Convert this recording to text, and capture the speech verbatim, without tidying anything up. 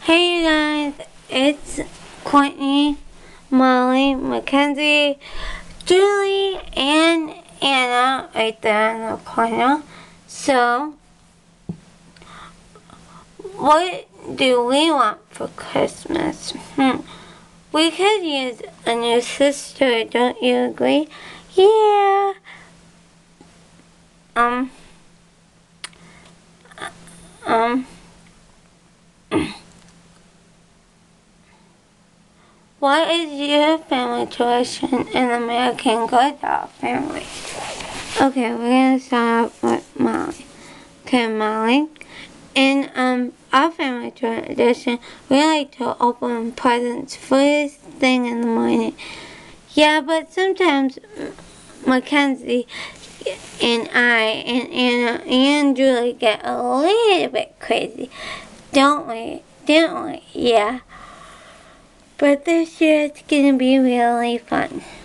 Hey you guys, it's Courtney, Molly, Mackenzie, Julie, and Anna right there in the corner. So, what do we want for Christmas? Hmm. We could use a new sister, don't you agree? Yeah. Um. Um. What is your family tradition in American Girl family? Okay, we're gonna start off with Molly. Okay, Molly. In um our family tradition, we like to open presents first thing in the morning. Yeah, but sometimes Mackenzie and I and Anna and Julie get a little bit crazy, don't we? Don't we? Yeah. But this year it's gonna be really fun.